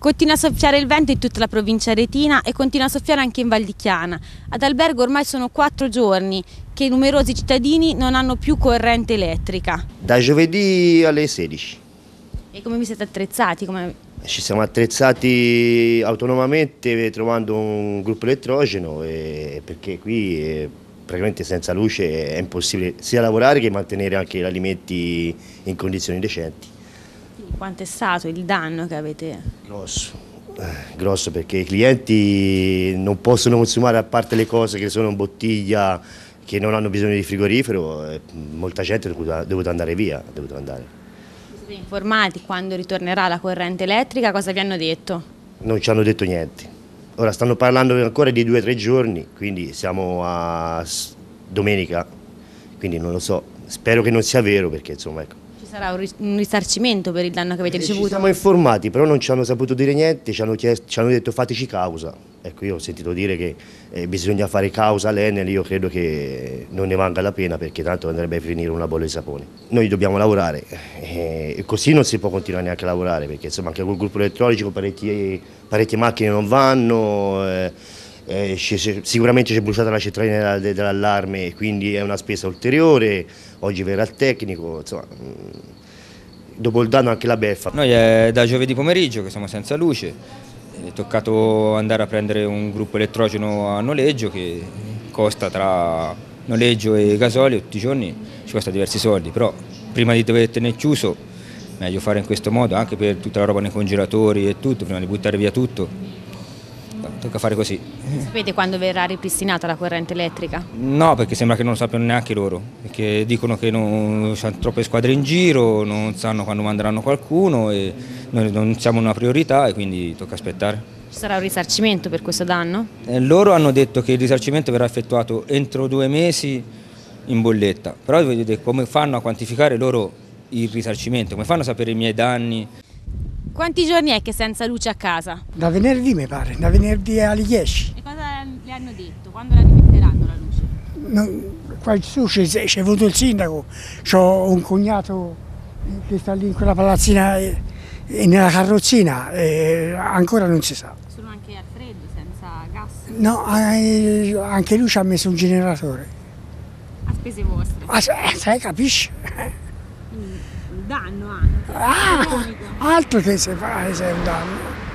Continua a soffiare il vento in tutta la provincia aretina e continua a soffiare anche in Val di Chiana. Ad Albergo ormai sono 4 giorni che numerosi cittadini non hanno più corrente elettrica. Da giovedì alle 16. E come vi siete attrezzati? Ci siamo attrezzati autonomamente trovando un gruppo elettrogeno perché qui praticamente senza luce è impossibile sia lavorare che mantenere anche gli alimenti in condizioni decenti. Quanto è stato il danno che avete? Grosso perché i clienti non possono consumare, a parte le cose che sono in bottiglia, che non hanno bisogno di frigorifero, molta gente è dovuta andare via. Vi siete informati quando ritornerà la corrente elettrica? Cosa vi hanno detto? Non ci hanno detto niente. Ora stanno parlando ancora di 2 o 3 giorni, quindi siamo a domenica, quindi non lo so, spero che non sia vero perché insomma ecco. Ci sarà un risarcimento per il danno che avete ricevuto? Ci siamo informati, però non ci hanno saputo dire niente, ci hanno detto fateci causa. Ecco, io ho sentito dire che bisogna fare causa all'Enel, io credo che non ne valga la pena perché tanto andrebbe a finire una bolla di sapone. Noi dobbiamo lavorare e così non si può continuare neanche a lavorare perché insomma anche col gruppo elettronico parecchie macchine non vanno, sicuramente c'è bruciata la centralina dell'allarme, quindi è una spesa ulteriore, oggi verrà il tecnico, insomma, dopo il danno anche la beffa. Noi è da giovedì pomeriggio che siamo senza luce, è toccato andare a prendere un gruppo elettrogeno a noleggio che costa tra noleggio e gasolio tutti i giorni, ci costa diversi soldi, però prima di dover tenere chiuso meglio fare in questo modo, anche per tutta la roba nei congelatori e tutto, prima di buttare via tutto. Tocca fare così. Sapete quando verrà ripristinata la corrente elettrica? No, perché sembra che non lo sappiano neanche loro, perché dicono che non c'hanno troppe squadre in giro, non sanno quando manderanno qualcuno e noi non siamo una priorità e quindi tocca aspettare. Ci sarà un risarcimento per questo danno? Loro hanno detto che il risarcimento verrà effettuato entro 2 mesi in bolletta, però vedete come fanno a quantificare loro il risarcimento, come fanno a sapere i miei danni. Quanti giorni è che senza luce a casa? Da venerdì mi pare, da venerdì alle 10. E cosa le hanno detto? Quando la rimetteranno la luce? Qua su c'è venuto il sindaco, ho un cognato che sta lì in quella palazzina e nella carrozzina, ancora non si sa. Sono anche al freddo, senza gas? No, anche lui ci ha messo un generatore. A spese vostre? Sai, capisci? Un danno anche. Altro che se fa, se è un danno.